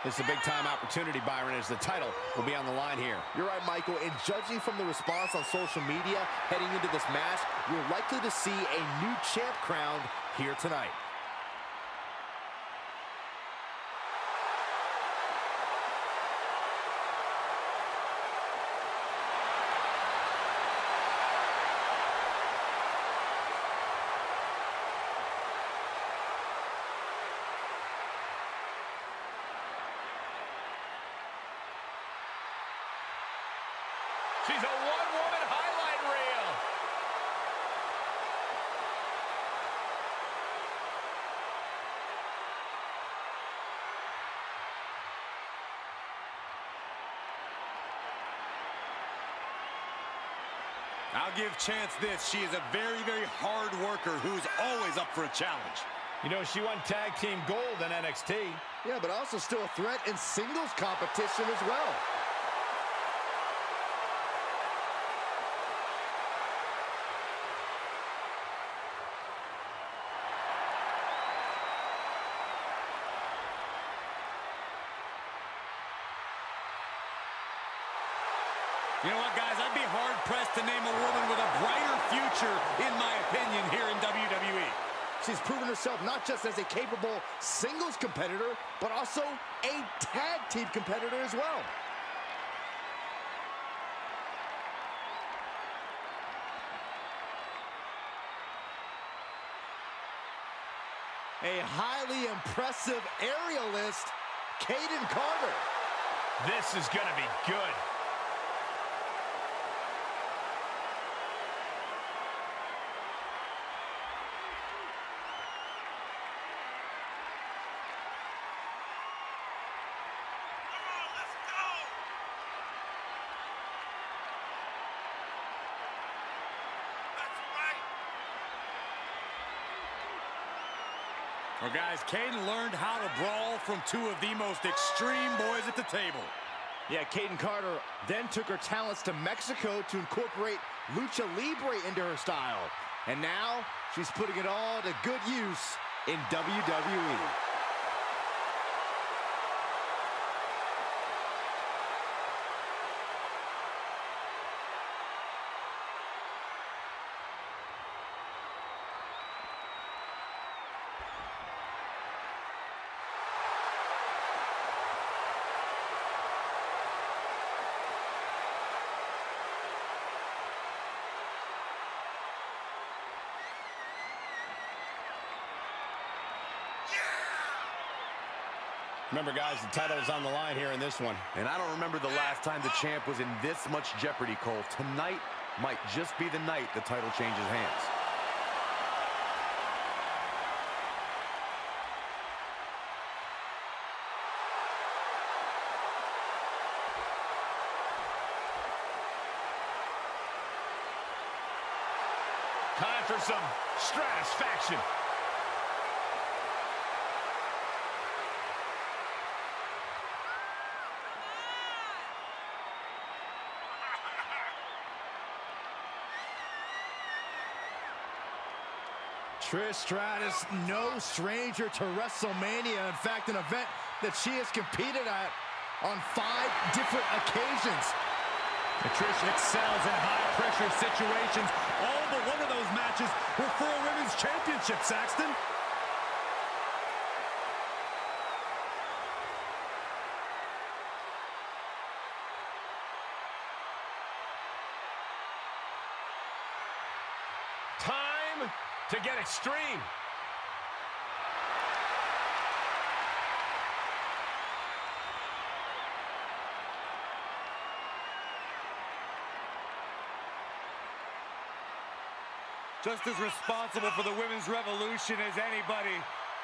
This is a big-time opportunity, Byron, as the title will be on the line here. You're right, Michael, and judging from the response on social media heading into this match, you're likely to see a new champ crowned here tonight. She's a one-woman highlight reel. I'll give Chance this. She is a very, very hard worker who's always up for a challenge. You know, she won tag team gold in NXT. Yeah, but also still a threat in singles competition as well. You know what, guys? I'd be hard-pressed to name a woman with a brighter future, in my opinion, here in WWE. She's proven herself not just as a capable singles competitor, but also a tag team competitor as well. A highly impressive aerialist, Kayden Carter. This is going to be good. Well, guys, Kayden learned how to brawl from two of the most extreme boys at the table. Yeah, Kayden Carter then took her talents to Mexico to incorporate Lucha Libre into her style. And now, she's putting it all to good use in WWE. Remember, guys, the title is on the line here in this one. And I don't remember the last time the champ was in this much jeopardy, Cole. Tonight might just be the night the title changes hands. Time for some stratisfaction. Trish Stratus, no stranger to WrestleMania. In fact, an event that she has competed at on 5 different occasions. And Trish excels in high-pressure situations. All but one of those matches were for a women's championship, Saxton. Time to get extreme. Just as responsible for the women's revolution as anybody.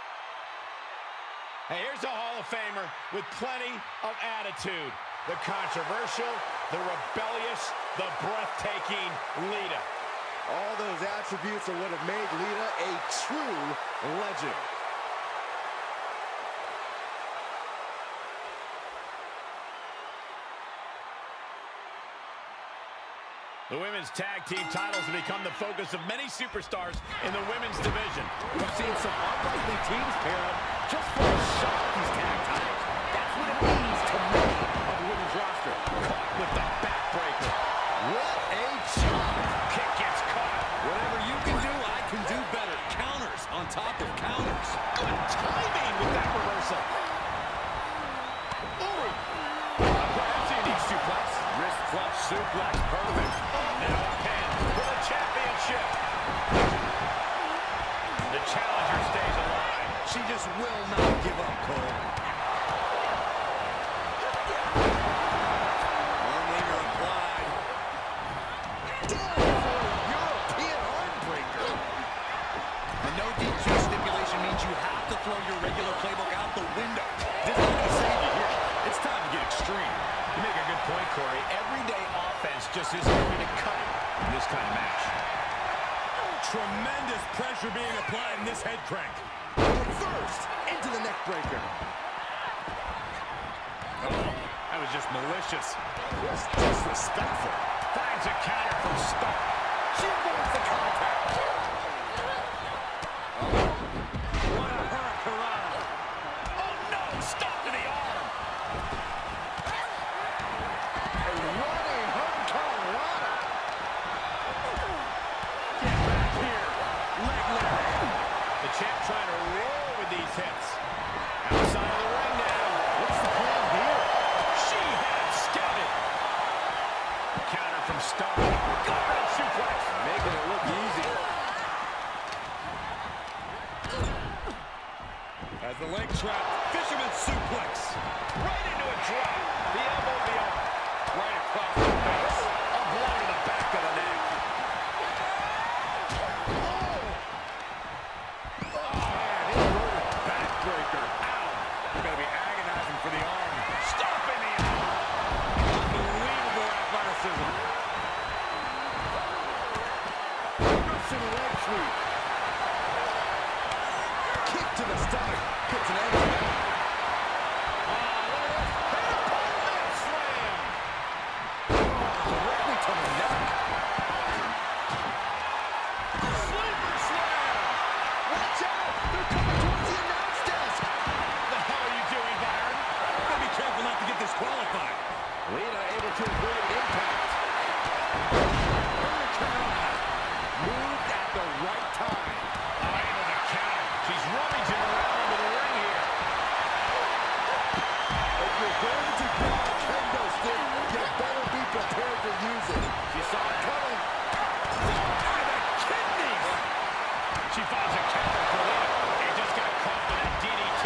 Hey, here's a Hall of Famer with plenty of attitude. The controversial, the rebellious, the breathtaking Lita. All those attributes are what have made Lita a true legend. The women's tag team titles have become the focus of many superstars in the women's division. We've seen some unlikely teams pair up just for a shot at these tag titles. That's with an ease to many of the women's roster. Caught with the backbreaker. What a chop. Kick gets caught. Whatever you can do, I can do better. Counters on top of counters. Good timing with that reversal. Ooh. Perhaps a knee suplex. Wrist clutch suplex. Perfect. Now a pin for the championship. The challenger stays alive. She just will not give up, Cole. Armhanger applied. Down for a European armbreaker. A no DQ stipulation means you have to throw your regular playbook out the window. This is going to save you here. It's time to get extreme. You make a good point, Corey. Everyday offense just isn't going to cut it in this kind of match. Tremendous pressure being applied in this head crank. Reversed into the neck breaker. Oh, that was just malicious. Just disrespectful. Finds a counter from Stark. She avoids the contact. What a hurricanrana. Oh, no! Stop to the arm. A running hurricanrana. Get back here. Leg lock. The champ trying to roll with these hits. Outside of the ring now. What's the plan here? She had scouted. Counter from Stark. Garden suplex. Making it look easy. As the leg trap, fisherman suplex. Right into a drop. The elbow, the arm. Right across the face. A blow to the back of the neck. Backbreaker. Ow. Gonna be agonizing for the arm. Stomping the arm. Unbelievable athleticism. Reversing leg sweep. Kick to the stomach. Puts an end to it. Slam. Directly to the neck. Sleeper slam. Watch out! They're coming towards the announce desk. What the hell are you doing, Byron? Gotta be careful not to get disqualified. Lita able to avoid impact. Hurricanrana moved at the right time. Able to counter. She's rummaging around into the ring here. If you're going to grab a kendo stick, you better be prepared to use it. She saw it coming. By the kidneys. She finds a counter for Lita. It just got caught with that DDT.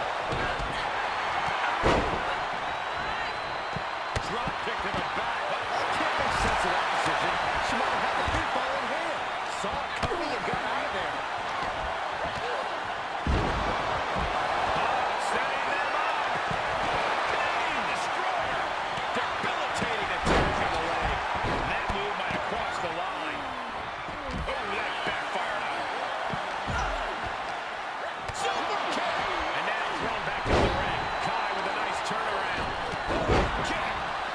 Drop kick to the back. Can't make sense of that decision. She might have had the pinfall in hand. Saw it coming and got out of there. Setting them up. Canadian Destroyer. Debilitating attack on the leg. And that move might have crossed the line. Oh, that backfired on her. Super kick. And now thrown back into the ring. Kai with a nice turnaround. Kick.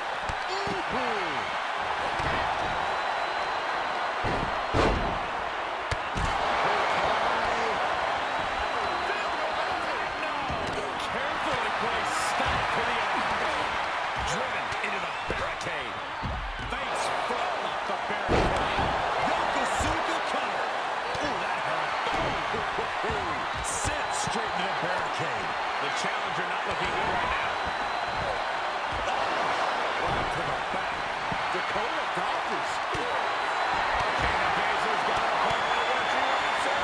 Carefully placed stop to the arm. Driven into the barricade. Face front off the barricade. Yokosuka cutter. Ooh, that hurt. Sent straight into the barricade. The challenger not looking good right now. Right to the back. Dakota dodges. Shayna Baszler's got a point by what she wants her.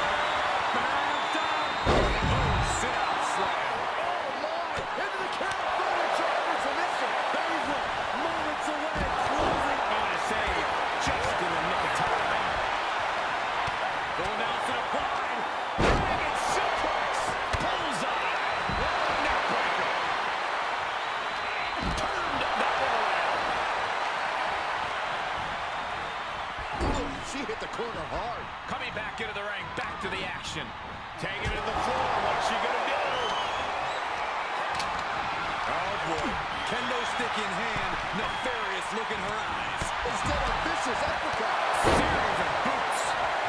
Oh, sit-out slam. Oh, my. Into the California driver submission. Baszler, moments away, closing. On a save, just in the nick of time. Going down to the pride. Dragon suplex. Bullseye. Neckbreaker. Turned that one around. Ooh, she hit the corner hard. Coming back into the ring, back to the action. Taking it to the floor, what's she gonna do? Oh, boy. Kendo stick in hand. Nefarious look in her eyes. Instead of vicious uppercut. Series of boots.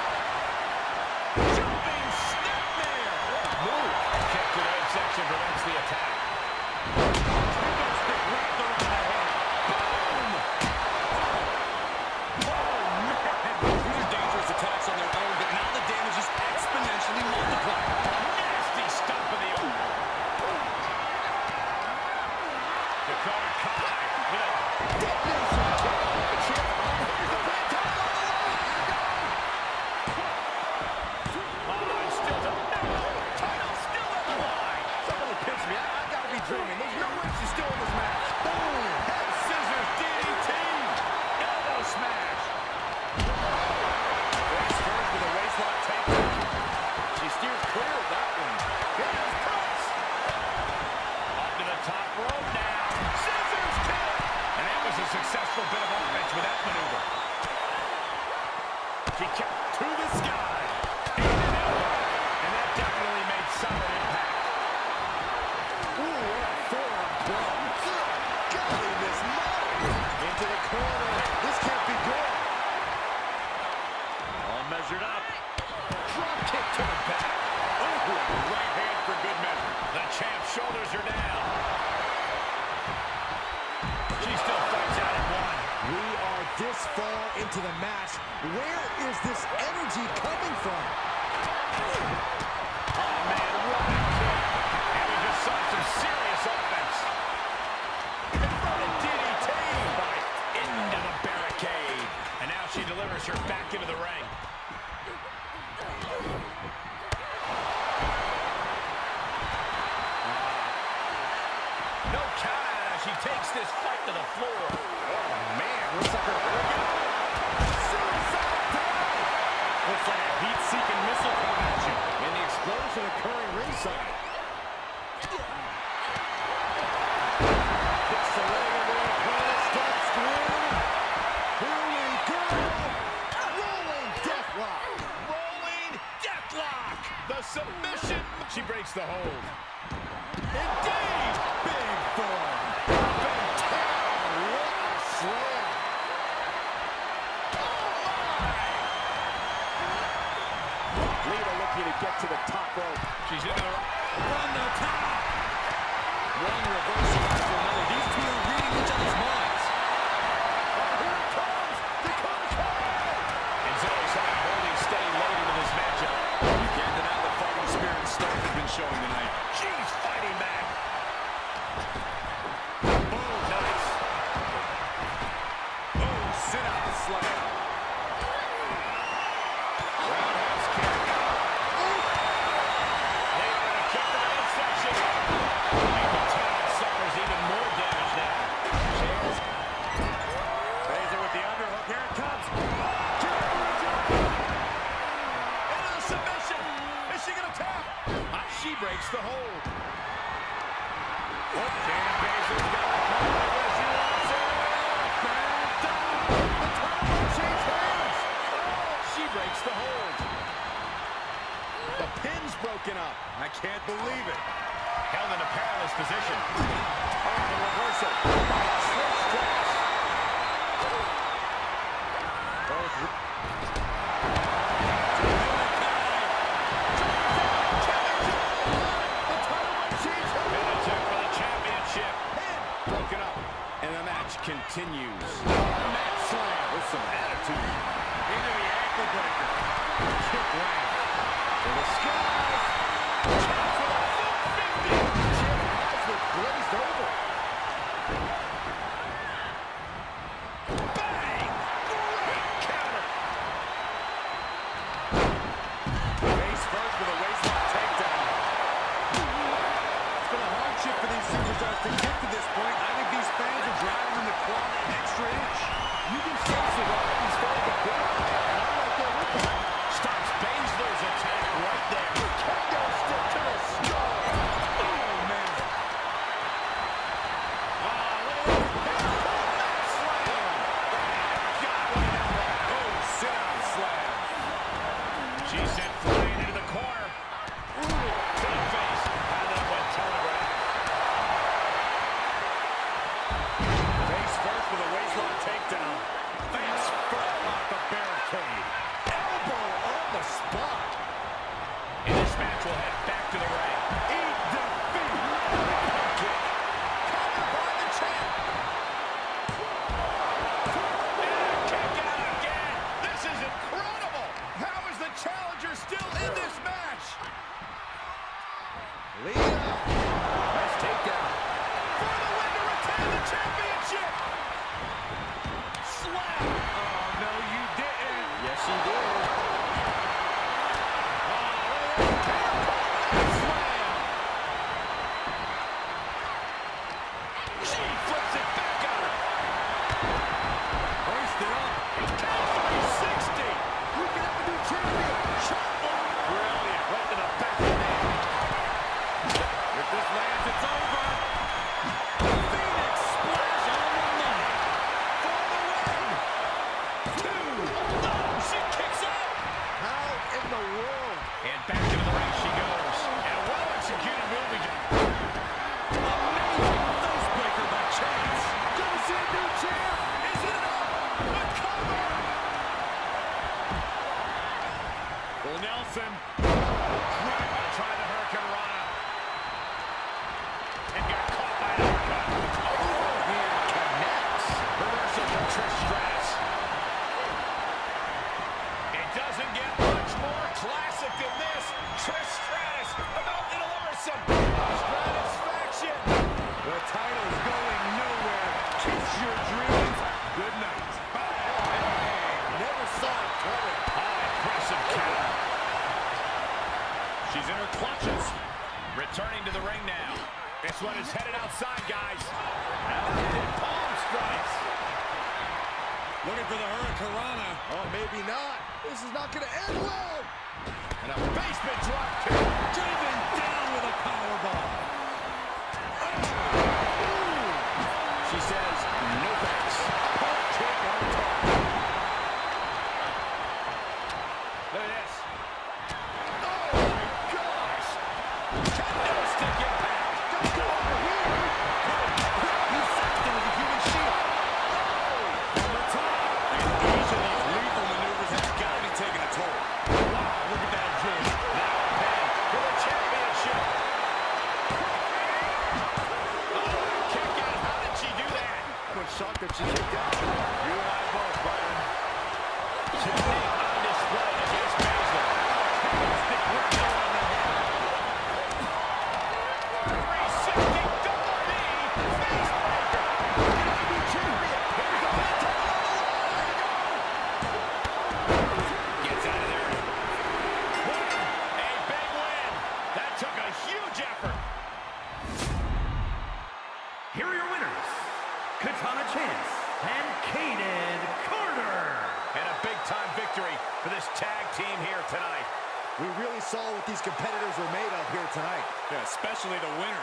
Jumping snapmare. Move. Kick to the midsection prevents the attack. right hand for good measure. The champ's shoulders are down. She still fights out at one. We are this far into the match. Where is this energy coming from? Oh, man, what a kick. And we just saw some serious offense. Inverted DDT. Right into the barricade. And now she delivers her back into the ring. No count out as she takes this fight to the floor. Oh, man, looks like her suicide dive. Looks like a heat-seeking missile coming at you. And the explosion occurring ringside. Gets the leg of the opponent, steps through. Here we go. Rolling deathlock. Rolling deathlock. The submission. She breaks the hold. Indeed. Big form. Up and down. What a slam. Lita looking to get to the top rope. She's into the From the top. One reversal after another. These two are reading each other's minds. Here it comes. The comeback. And Zoe's holding steady late into this matchup. You can't deny the fighting spirit Stark has been showing tonight. She's fighting back. Boom, nice. Oh, sit-out slam. Roundhouse kick. Later in a kick to the midsection. Michael Todd suffers even more damage now. Razor with the underhook. Here it comes. Into the submission. Is she going to tap? She breaks the hold. Oh, Shayna Baszler's got the cover. Where she wants it. Back down. The title change hands. Oh, she breaks the hold. The pin's broken up. I can't believe it. Held in a perilous position. Oh, the reversal. Switch drops. Militech for the championship. Broken up. And the match continues. Mat slam with some attitude. Into the ankle breaker. Kick land. To the skies. Chance for the 450. Jim Haslett glazed over. Bang! Great counter. Face first with a waistlock takedown. It's been a hardship for these superstars to get to this point. I think these fans are driving them to claw an extra inch. You can sense the Rockets starting to build. And I'm right there with them. Stops Baszler's attack right there. Kendo stick to the skull. Oh, man. Oh, sit-out slam. She sent flying into the corner. To the face. And that went telegraph. Face first with a waistlock takedown. Face first off the barricade. Elbow on the spot. And this match will head back to the ring. Eat defeat. Kick. Counter by the champ. And kick out again. This is incredible. How is the challenger still in this match? Lita. Nice takedown. For the win to retain the championship. Slap. Oh, no, you didn't. Yes, she did. Slam. She's in her clutches. Returning to the ring now. This one is headed outside, guys. Palm strikes. Looking for the Hurricanrana. Oh, maybe not. This is not going to end well. And a basement drop kick. Driven down with a powerbomb. She says, no thanks. Hook kick on target. Look at this. Oh, my gosh. Candlestick impact. Don't go over here. He's sacked him with a human shield. From the top. And each of these lethal maneuvers has got to be taking a toll. Wow, look at that agility. Now a pin for the championship. Oh, kick out. How did she do that? I'm shocked that she kicked out. You and I both, Byron. Technique on display against Baszler. Candlestick right there on the head. 360 double knee. Face breaker. WWE champion. Here's the pin tag on the line. Gets out of there. Win. A big win. That took a huge effort. Here are your winners, Katana Chance and Kayden Carter. And a big-time victory for this tag team here tonight. We really saw what these competitors were made of here tonight. Yeah, especially the winner.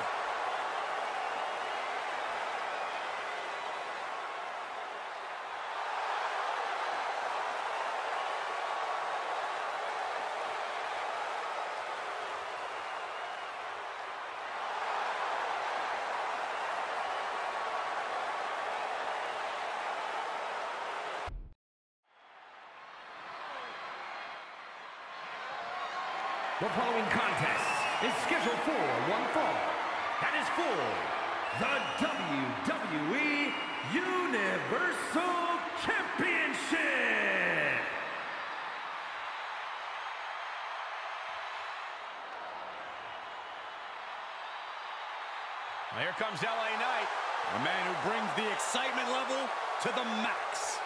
The following contest is scheduled for one fall. That is for the WWE Universal Championship. Well, here comes LA Knight. A man who brings the excitement level to the max.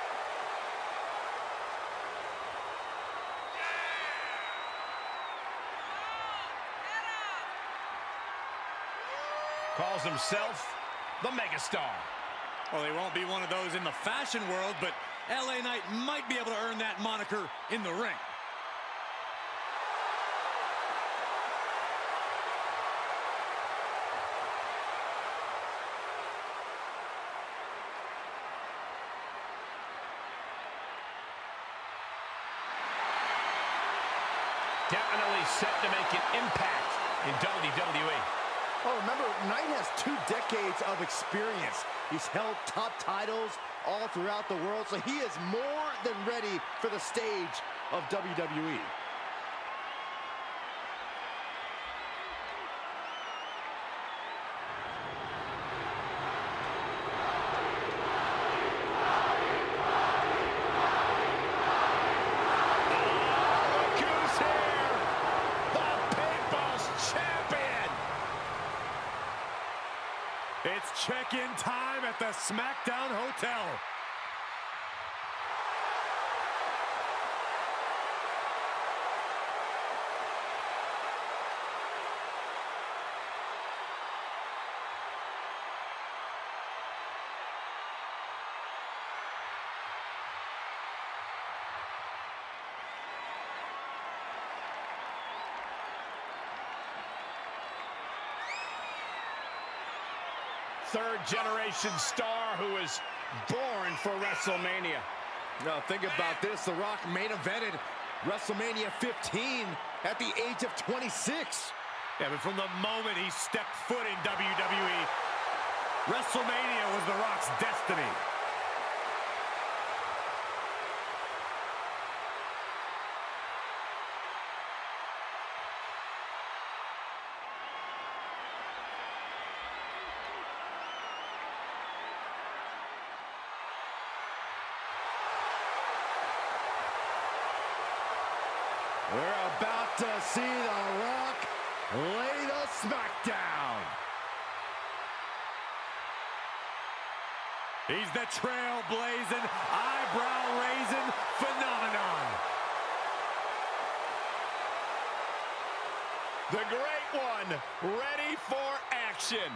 Calls himself the Megastar. Well, he won't be one of those in the fashion world, but LA Knight might be able to earn that moniker in the ring. Definitely set to make an impact in WWE. Oh, remember, Knight has 2 decades of experience. He's held top titles all throughout the world, so he is more than ready for the stage of WWE. It's check-in time at the SmackDown Hotel. Third-generation star who was born for WrestleMania. Now, think about this. The Rock main evented WrestleMania 15 at the age of 26. Yeah, but from the moment he stepped foot in WWE, WrestleMania was The Rock's destiny. We're about to see The Rock lay the smackdown. He's the trailblazing, eyebrow-raising phenomenon. The Great One, ready for action.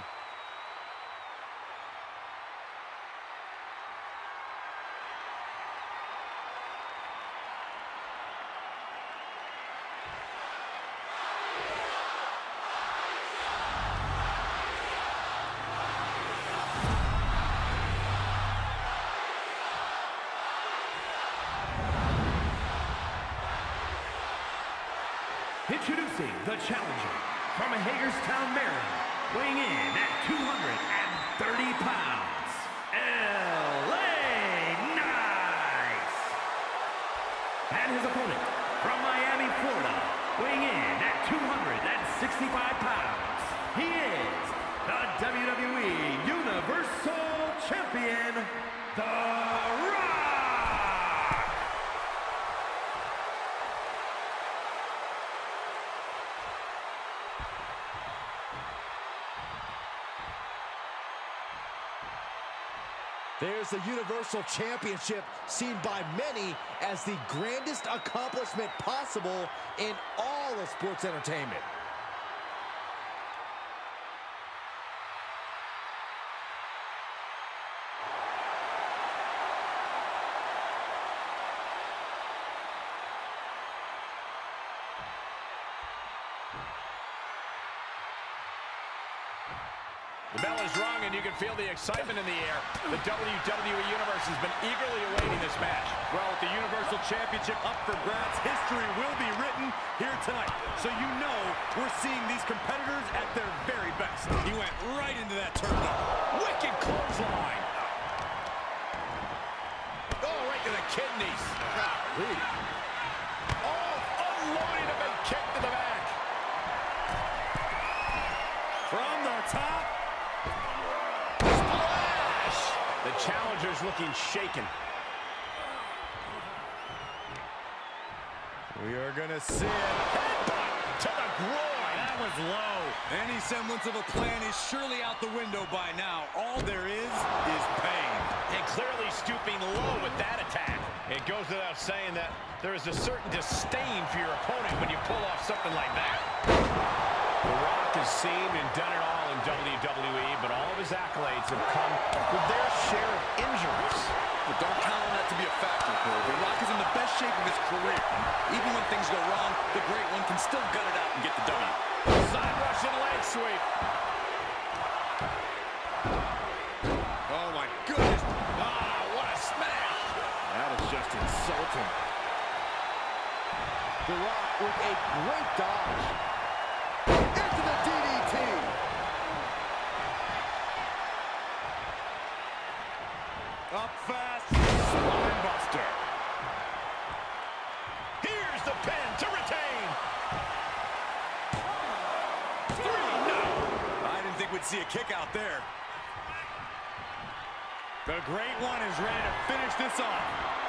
Introducing the challenger from Hagerstown, Maryland, weighing in at 230 pounds, LA Knight. And his opponent from Miami, Florida, weighing in at 265 pounds, he is the WWE Universal Champion, The Rock. There's the Universal Championship, seen by many as the grandest accomplishment possible in all of sports entertainment. The bell is rung, and you can feel the excitement in the air. The WWE Universe has been eagerly awaiting this match. Well, with the Universal Championship up for grabs, history will be written here tonight. So you know we're seeing these competitors at their very best. He went right into that turnbuckle. Wicked clothesline. Oh, right to the kidneys. Golly. Oh, unloading a big kick to the back. From the top. The challenger's looking shaken. We are going to see it. Headbutt to the groin. That was low. Any semblance of a plan is surely out the window by now. All there is pain. And clearly stooping low with that attack. It goes without saying that there is a certain disdain for your opponent when you pull off something like that. The Rock has seen and done it all in WWE, but all of his accolades have come with their share of injuries. But don't count on that to be a factor, Cole. The Rock is in the best shape of his career. Even when things go wrong, the Great One can still gut it out and get the W. Side Russian leg sweep. Oh, my goodness. Ah, what a smash. That is just insulting. The Rock with a great dodge. Into the DDT. Up fast. Spine buster. Here's the pin to retain. 3, no. I didn't think we'd see a kick out there. The Great One is ready to finish this off.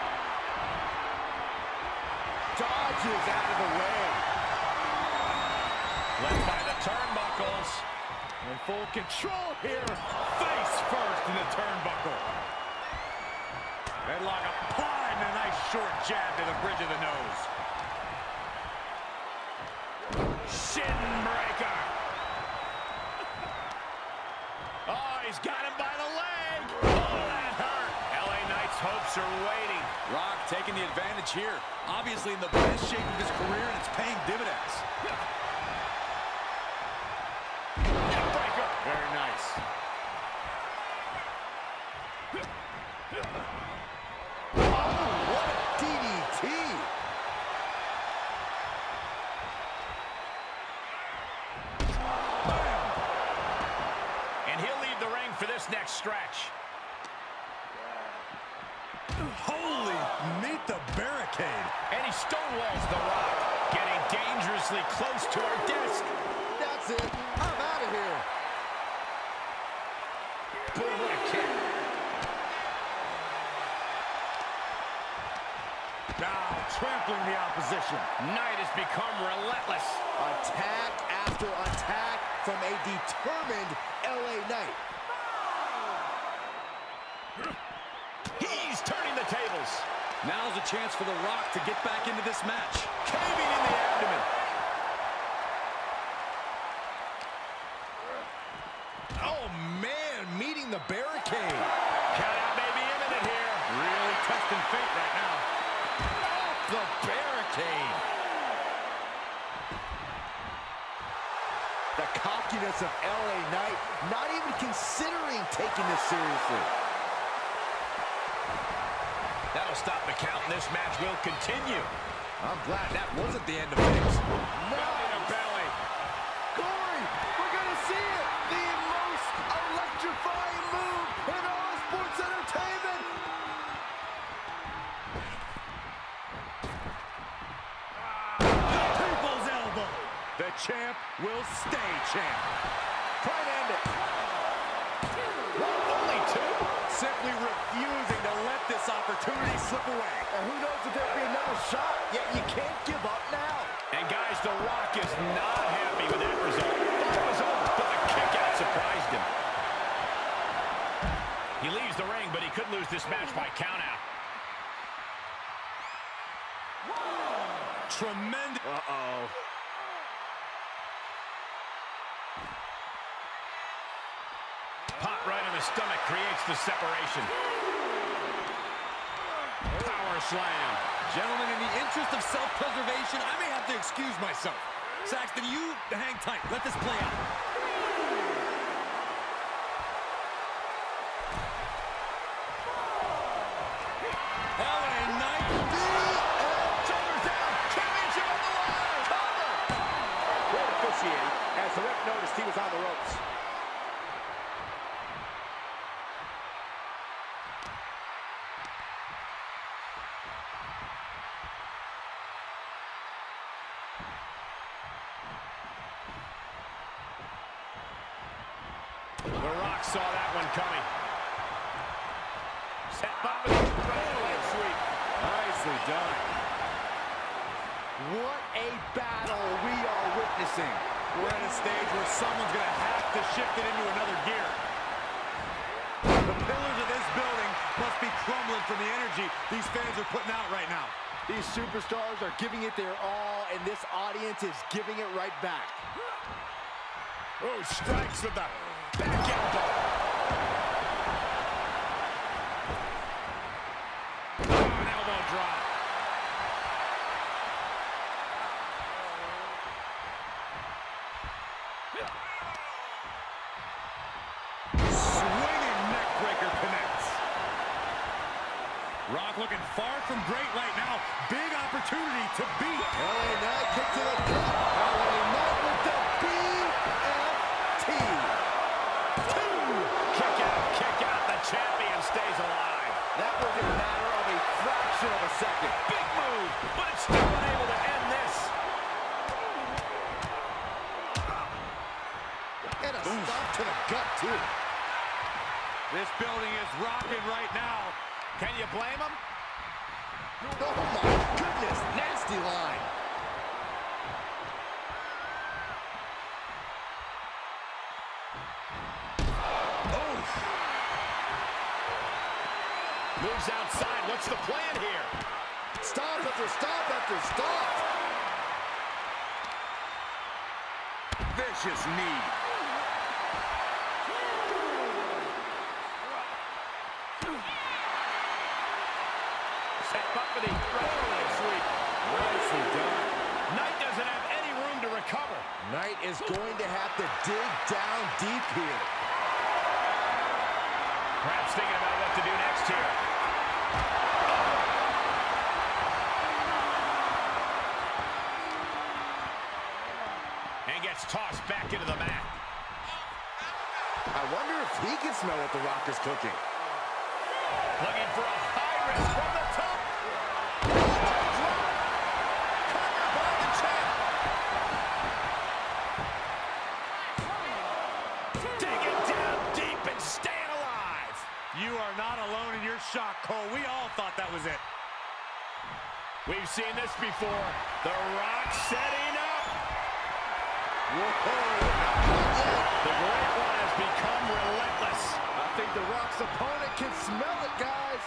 Dodges out of the way. Led by the turnbuckles. In full control here. Face first in the turnbuckle. Headlock applied and a nice short jab to the bridge of the nose. Shin breaker. Oh, he's got him by the leg. Oh, that hurt. LA Knight's hopes are waiting. Rock taking the advantage here. Obviously in the best shape of his career, and it's paying dividends. Breaker. Very nice. Oh, what a DDT. And he'll leave the ring for this next stretch. Holy, meet the barricade. And he stonewalls the Rock, getting dangerously close to our desk. That's it. I'm out of here. Boom, what a kick. Now trampling the opposition. Knight has become relentless. Attack after attack from a determined LA Knight. He's turning the tables. Now's a chance for The Rock to get back into this match. Caving in the abdomen. the barricade. Count out may be imminent here. Really testing fate right now. Off the barricade. The cockiness of LA Knight, not even considering taking this seriously. That'll stop the count, and this match will continue. I'm glad that wasn't the end of things. Belly to belly. Corey, we're going to see it. The most electrifying move in all sports entertainment. People's elbow. The champ will stay champ. Try to end it. Only two. Simply refusing to let this opportunity slip away. And who knows if there'll be another shot, yet you can't give up now. And guys, The Rock is not happy with that result. It was over, but the kick out surprised him. He leaves the ring, but he could lose this match by count out. Tremendous. Uh-oh. Pop right in the stomach creates the separation. Power slam. Gentlemen, in the interest of self-preservation, I may have to excuse myself. Saxton, you hang tight. Let this play out. LA Knight. Shoulders down. Championship on the line. Cover. Good officiating as the ref noticed he was on the ropes. The Rock saw that one coming. Set up with a rolling sweep. Nicely done. What a battle we are witnessing. We're at a stage where someone's going to have to shift it into another gear. The pillars of this building must be crumbling from the energy these fans are putting out right now. These superstars are giving it their all, and this audience is giving it right back. Oh, strikes with the back elbow. Oh, an elbow drop. Swinging neck breaker connects. Rock looking far from great right now. Big opportunity to beat. LA Knight kick to the gut. LA Knight with the BFT. Kick out. The champion stays alive. That was a matter of a fraction of a second. Big move, but it's still unable to end this. And a stop to the gut, too. This building is rocking right now. Can you blame him? Oh, my goodness. Nasty line. Moves outside. What's the plan here? Stop after stop after stop. Vicious knee. Set up for the rolling sweep. Nicely done. Knight doesn't have any room to recover. Knight is going to have to dig down deep here. Perhaps thinking about what to do next here. And gets tossed back into the mat. I wonder if he can smell what The Rock is cooking. Looking for a high risk from the top. Covered by the champ. Digging down deep and staying alive. You are not alone in your shock, Cole. We all thought that was it. We've seen this before. The Rock setting up. Whoa. The Great One has become relentless. I think The Rock's opponent can smell it, guys.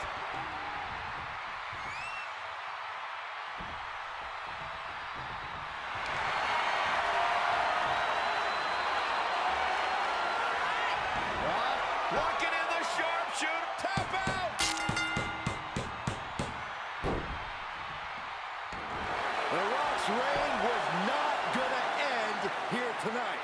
Rock, walking in Sharpshooter. Tap out. The Rock's reign was not gonna end here tonight.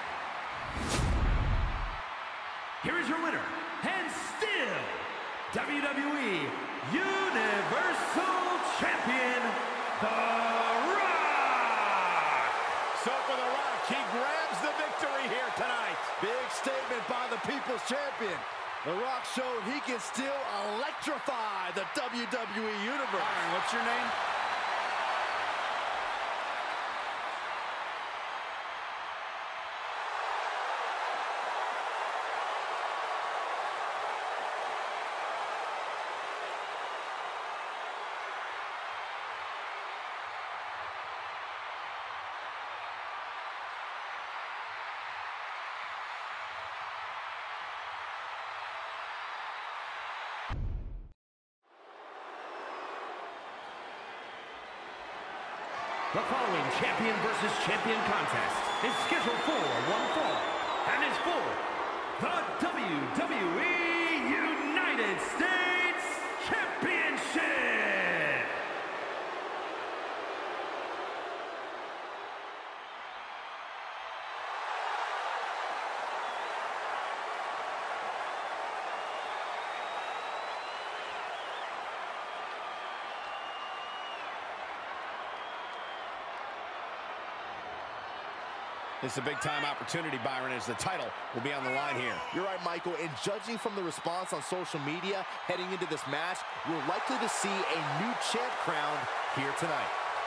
Here is your winner, and still WWE Universal Champion, The Rock! So for The Rock, he grabs the victory here tonight. Big statement by the People's Champion. The Rock showed he can still electrify the WWE Universe. Byron, what's your name? The following champion versus champion contest is scheduled for one fall and is for the WWE United States Championship. It's a big-time opportunity, Byron, as the title will be on the line here. You're right, Michael, and judging from the response on social media heading into this match, we're likely to see a new champ crowned here tonight.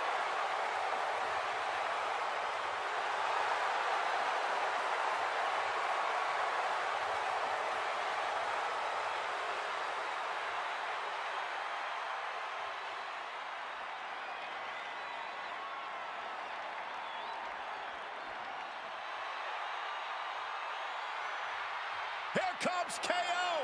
Here comes KO.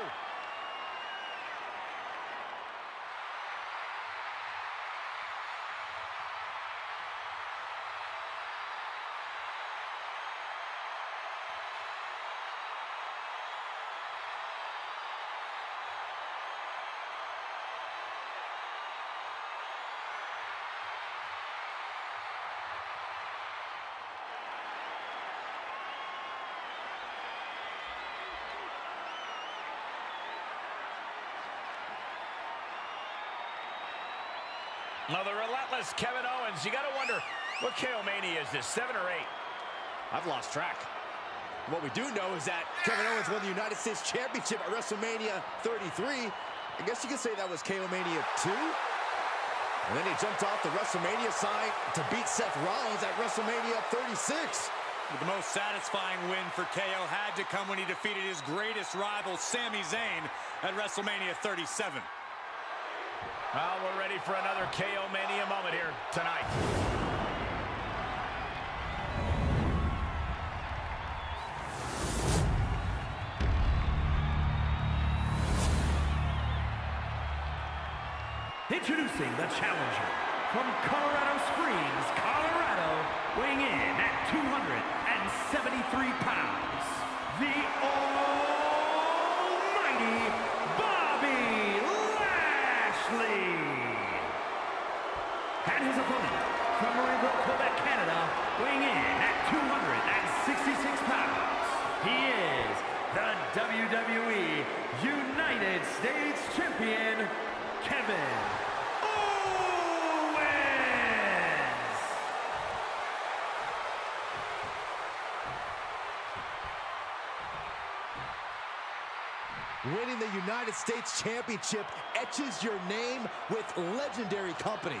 Now the relentless Kevin Owens. You got to wonder, what KO Mania is this, 7 or 8? I've lost track. What we do know is that Kevin Owens won the United States Championship at WrestleMania 33. I guess you could say that was KO Mania 2. And then he jumped off the WrestleMania sign to beat Seth Rollins at WrestleMania 36. But the most satisfying win for KO had to come when he defeated his greatest rival, Sami Zayn, at WrestleMania 37. Well, we're ready for another KO Mania moment here tonight. Introducing the challenger from Colorado Springs, Colorado, weighing in at 273 pounds, the almighty Bobby Lashley. And his opponent from Marieville, Quebec, Canada, weighing in at 266 pounds, he is the WWE United States Champion, Kevin Owens! Winning the United States Championship etches your name with legendary company.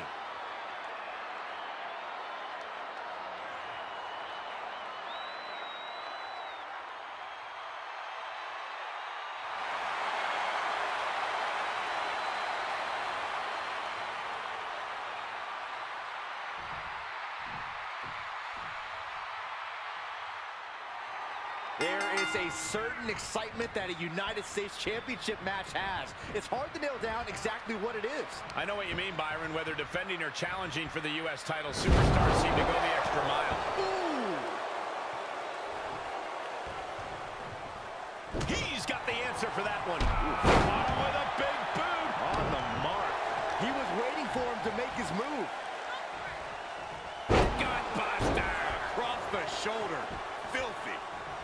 There is a certain excitement that a United States Championship match has. It's hard to nail down exactly what it is. I know what you mean, Byron. Whether defending or challenging for the U.S. title, superstars seem to go the extra mile. Ooh. He's got the answer for that one. shoulder. Filthy.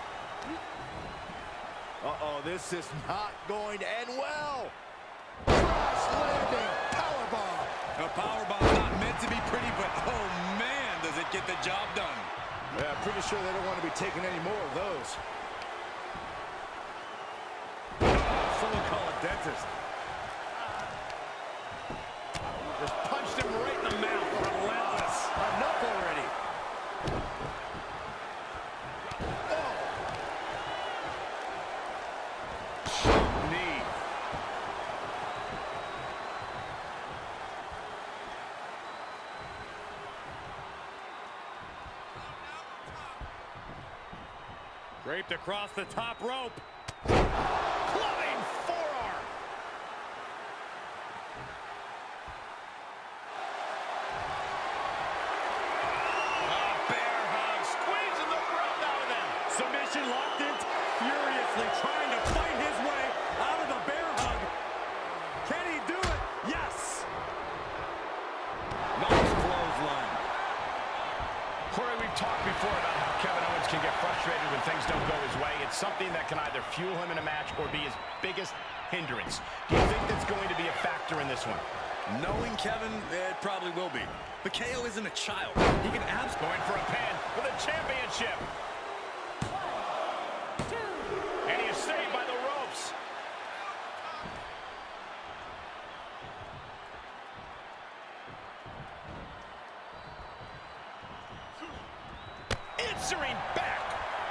Uh-oh, this is not going to end well. Crash landing powerbomb. A powerbomb not meant to be pretty, but oh man, does it get the job done. Yeah, pretty sure they don't want to be taking any more of those. Someone call a dentist. Just punched him right in the mouth. Relentless. Enough already. Knee. Draped across the top rope. Clubbing forearm. Bear hug, squeezing the breath out of them. Submission locked in, furiously trying to fight his way out of the bear hug. Can he do it? Yes. Nice clothesline. Corey, we've talked before about how Kevin Owens can get frustrated when things don't go his way. It's something that can either fuel him in a match or be his biggest hindrance. Do you think that's going to be a factor in this one? Knowing Kevin, it probably will be. But KO isn't a child. He can absolutely... Going for a pin for the championship. 1, 2. And he is stayed by the ropes. Answering back.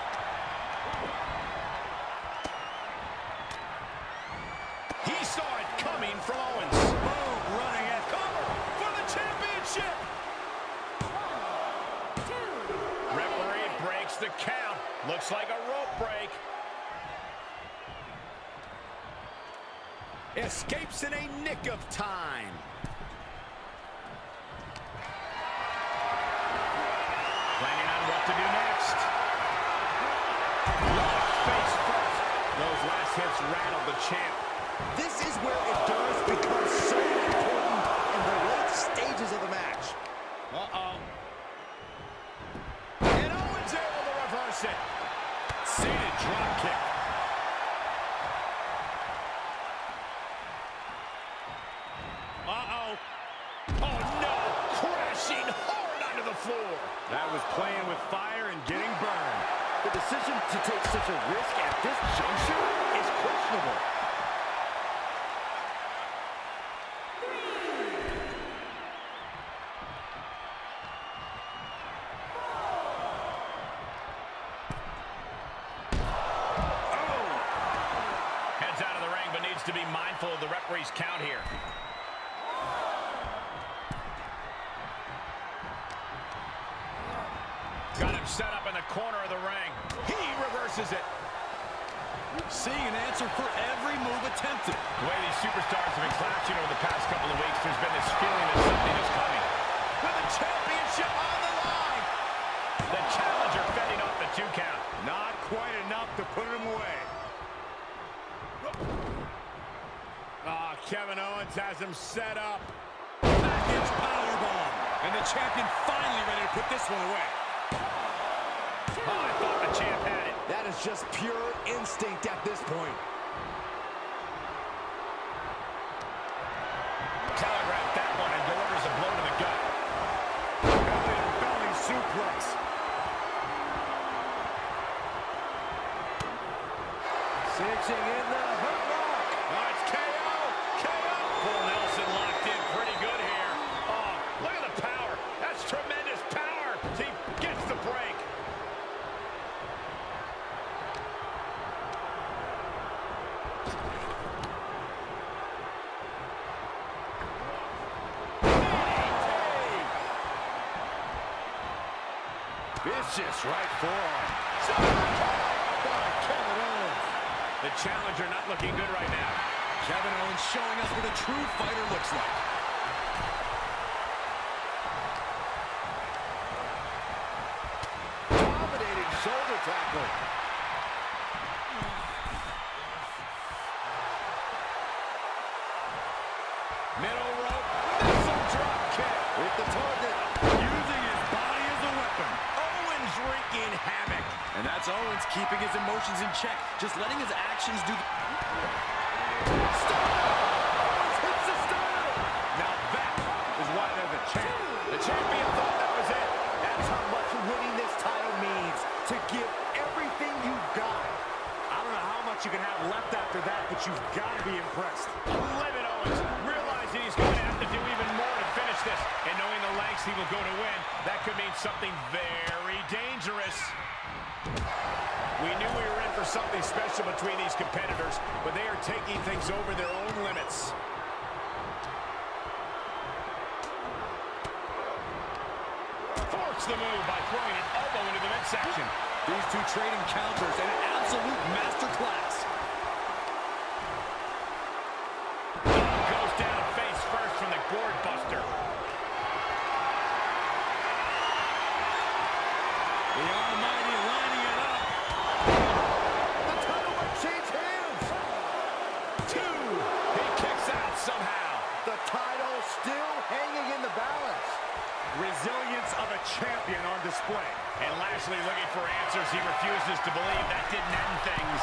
He saw it coming from Owens. Boom, running at Cover for the championship. 1, 2. Referee breaks the count. Looks like a rope break. Escapes in a nick of time. Planning on what to do next. Left face first. Those last hits rattled the champ. This is where endurance becomes so important in the late stages of the match. Uh-oh. And Owens able to reverse it. Seated drop kick. Uh-oh. Oh, no. Crashing hard onto the floor. That was playing with fire and getting burned. The decision to take such a risk at this juncture is questionable. Heads out of the ring, but needs to be mindful of the referee's count here. Got him set up in the corner of the ring. He reverses it. seeing an answer for every move attempted. The way these superstars have been clashing over the past couple of weeks, there's been this feeling that something is coming. With the championship on the line. The challenger fending off the 2 count. Not quite enough to put him away. Kevin Owens has him set up. Package powerbomb. And the champion finally ready to put this one away. Oh, I thought the champ had it. That is just pure instinct at this point. Telegraphed that one and delivers a blow to the gut. Belly suplex. Cinching in the hurt lock. Oh, it's KO. KO. Full Nelson locked in pretty good here. Oh, look at the power. That's tremendous power. He gets the break. Vicious right forearm. By Kevin Owens. The challenger not looking good right now. Kevin Owens showing us what a true fighter looks like. Dominating shoulder tackle. Middle rope. Missile drop kick. With the target. Using his body as a weapon. Owens wreaking That's Owens keeping his emotions in check, just letting his actions do the... Now that is why they're the champ. The champion thought that was it. That's how much winning this title means. To give everything you've got. I don't know how much you can have left after that, but you've got to be impressed. Levin Owens realizing he's going to have to do even more to finish this. And knowing the lengths he will go to win, that could mean something very dangerous. We knew we were in for something special between these competitors, but they are taking things over their own limits. Force the move by throwing an elbow into the midsection. These two trading counters and an absolute masterclass. Goes down face first from the gourd buster. The Almighty lining it up. The title might change hands. 2. He kicks out somehow. The title still hanging in the balance. Resilience of a champion on display. And Lashley looking for answers. He refuses to believe that didn't end things.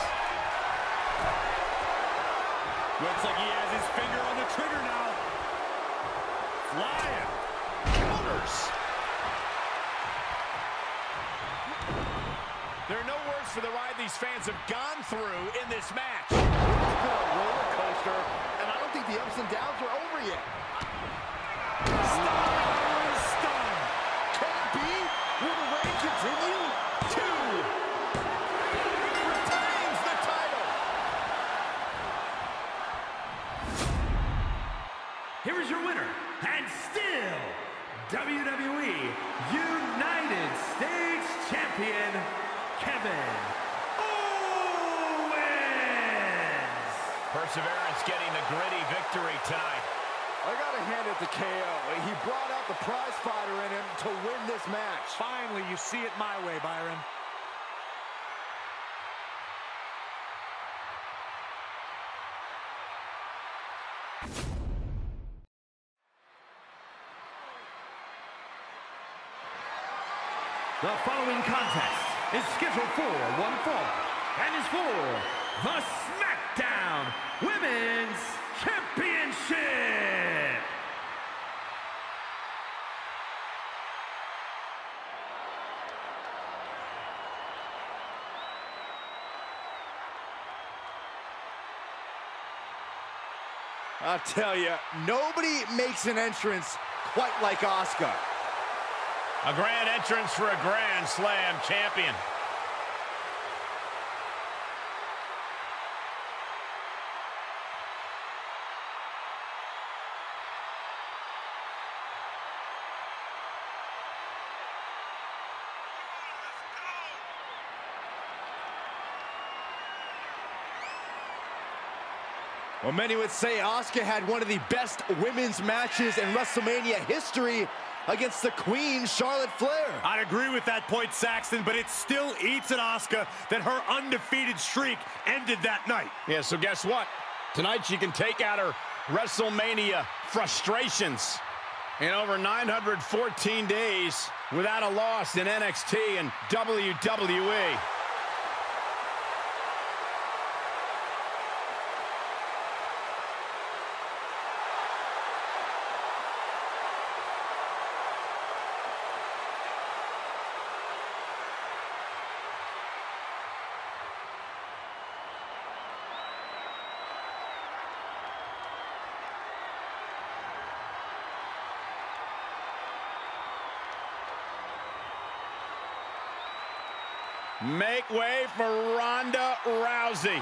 Looks like he has his finger on the trigger now. Flying. Counters. There are no words for the ride these fans have gone through in this match. It's been a roller coaster, and I don't think the ups and downs are over yet. Stun. Can it be? Will the reign continue? 2. Retains the title. Here is your winner, and still WWE United States Champion, Kevin Owens. Perseverance getting the gritty victory tonight. I gotta hand it to KO. He brought out the prize fighter in him to win this match. Finally, you see it my way, Byron. The following contest is scheduled for one fall and is for the SmackDown Women's Championship. I'll tell you, nobody makes an entrance quite like Asuka. A grand entrance for a Grand Slam champion. Well, many would say Asuka had one of the best women's matches in WrestleMania history against the Queen, Charlotte Flair. I'd agree with that point, Saxton, but it still eats at Asuka that her undefeated streak ended that night. Yeah, so guess what? Tonight she can take out her WrestleMania frustrations. In over 914 days without a loss in NXT and WWE. Make way for Ronda Rousey.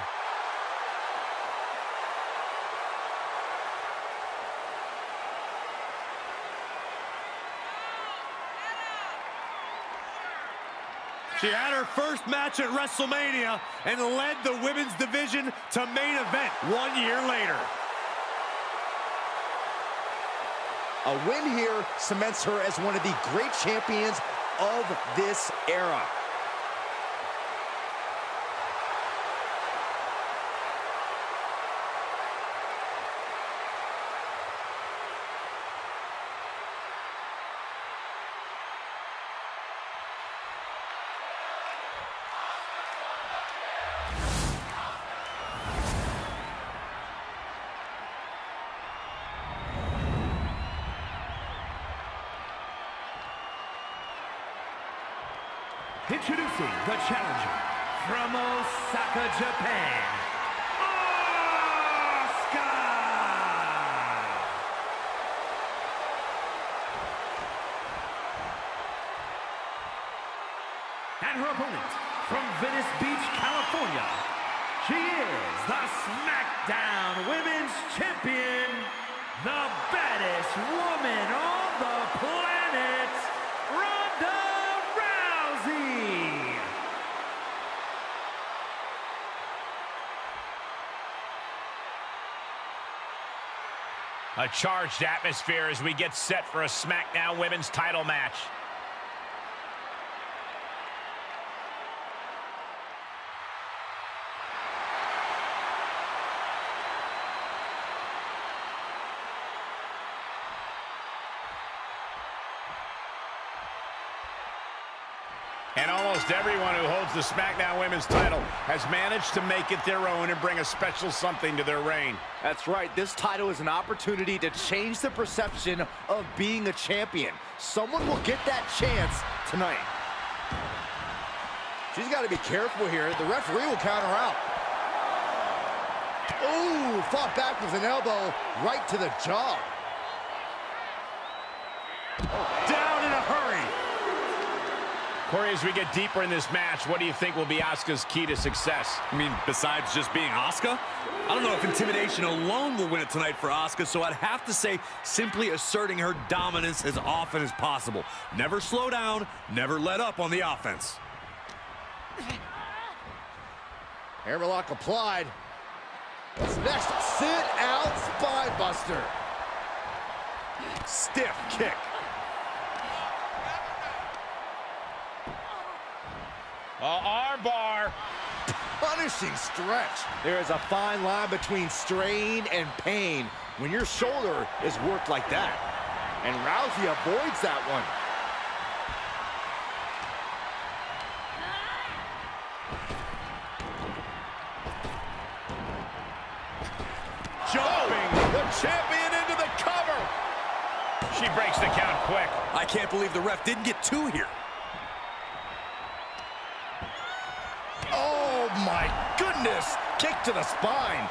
She had her first match at WrestleMania and led the women's division to main event 1 year later. A win here cements her as one of the great champions of this era. Introducing the challenger from Osaka, Japan, Asuka! And her opponent from Venice Beach, California, she is the SmackDown Women's Champion, the baddest woman on the planet, Ronda Rousey. A charged atmosphere as we get set for a SmackDown Women's title match. And almost everyone who holds the SmackDown Women's title has managed to make it their own and bring a special something to their reign. That's right. This title is an opportunity to change the perception of being a champion. Someone will get that chance tonight. She's got to be careful here. The referee will count her out. Ooh, fought back with an elbow right to the jaw. Down in a hurry. Corey, as we get deeper in this match, what do you think will be Asuka's key to success? I mean, besides just being Asuka? I don't know if intimidation alone will win it tonight for Asuka, so I'd have to say simply asserting her dominance as often as possible. Never slow down, never let up on the offense. Hammerlock applied. What's next? Sit out spine buster. Stiff kick. Armbar. Punishing stretch. There is a fine line between strain and pain when your shoulder is worked like that. And Rousey avoids that one. Jumping. The champion into the cover. She breaks the count quick. I can't believe the ref didn't get two here. Oh my goodness! Kick to the spine.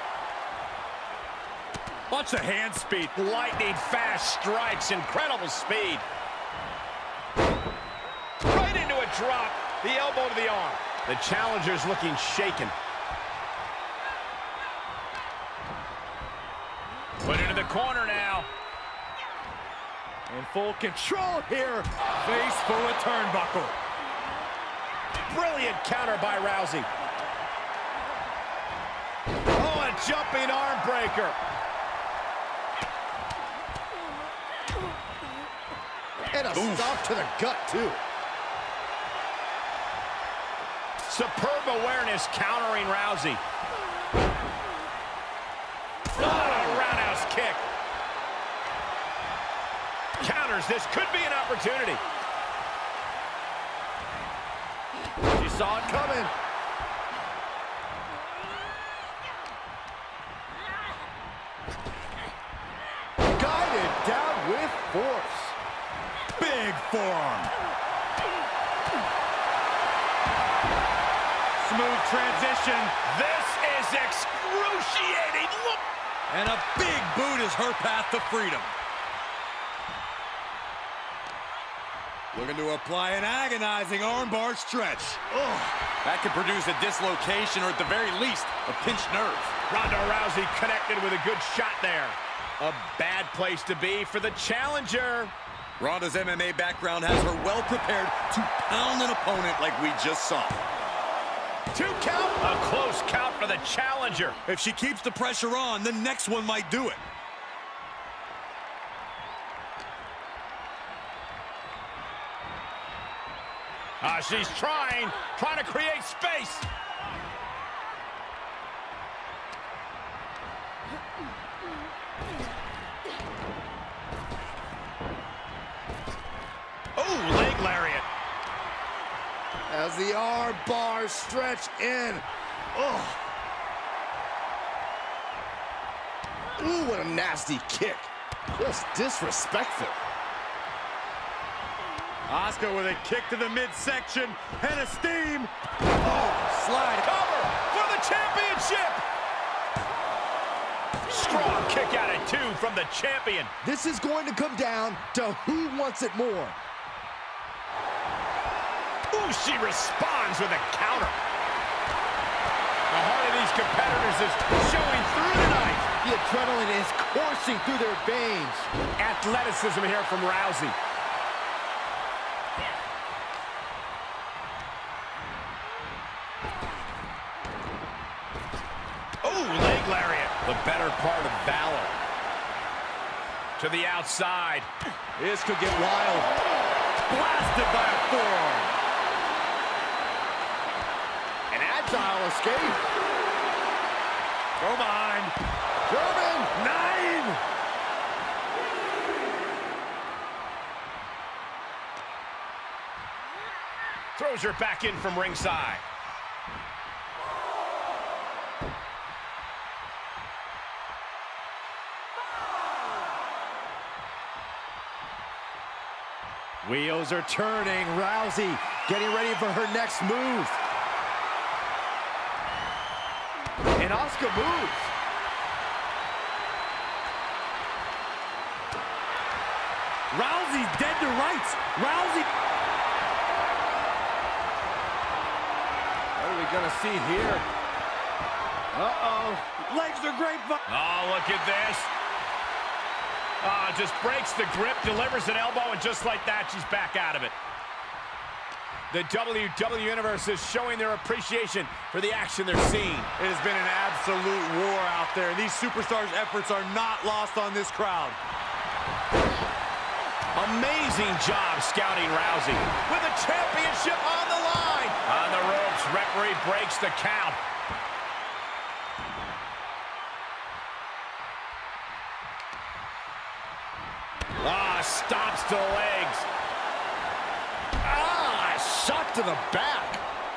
Watch the hand speed. Lightning fast strikes. Incredible speed. Right into a drop. The elbow to the arm. The challenger's looking shaken. Put into the corner now. In full control here. Face full of turnbuckle. Brilliant counter by Rousey. Oh, a jumping arm breaker. And a stop to the gut, too. Superb awareness countering Rousey. Oh, a roundhouse kick. Counters. This could be an opportunity. She saw it coming. Guided down with force. Big forearm. Smooth transition. This is excruciating. Look. And a big boot is her path to freedom. Looking to apply an agonizing armbar stretch. Oh. That could produce a dislocation or at the very least, a pinched nerve. Ronda Rousey connected with a good shot there. A bad place to be for the challenger. Ronda's MMA background has her well prepared to pound an opponent like we just saw. 2 count. A close count for the challenger. If she keeps the pressure on, the next one might do it. She's trying to create space. Oh, leg lariat. As the arm bars stretch in. Oh. Ooh, what a nasty kick. Just disrespectful. Asuka with a kick to the midsection and a steam. Slide. Cover for the championship. Strong kick out at 2 from the champion. This is going to come down to who wants it more. Ooh, she responds with a counter. The heart of these competitors is showing through tonight. The adrenaline is coursing through their veins. Athleticism here from Rousey. Oh, leg lariat. The better part of valor. To the outside. This could get wild. Blasted by a forearm. An agile escape. Go behind. German. 9. Throws her back in from ringside. Wheels are turning. Rousey getting ready for her next move. And Asuka moves. Rousey's dead to rights. Rousey. What are we going to see here? Uh-oh. Legs are great. Oh, look at this. Just breaks the grip, delivers an elbow, and just like that, she's back out of it. The WWE Universe is showing their appreciation for the action they're seeing. It has been an absolute war out there, and these superstars' efforts are not lost on this crowd. Amazing job scouting Rousey. With the championship on the line. On the ropes, referee breaks the count. Stops to the legs. Shot to the back.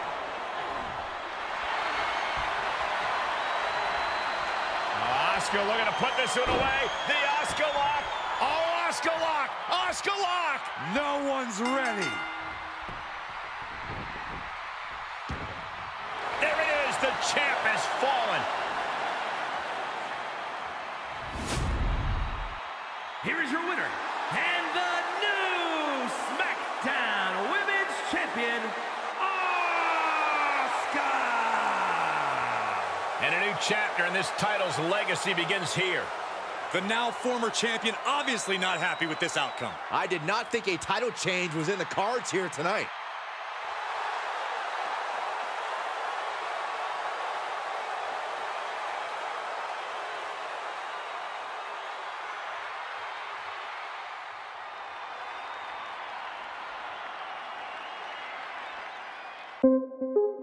Asuka looking to put this one away. The Asuka lock. Oh, Asuka lock. Asuka lock. No one's ready. There it is. The champ has fallen. Here is your winner, and the new SmackDown Women's Champion, Asuka! And a new chapter in this title's legacy begins here. The now former champion obviously not happy with this outcome. I did not think a title change was in the cards here tonight. Thank you.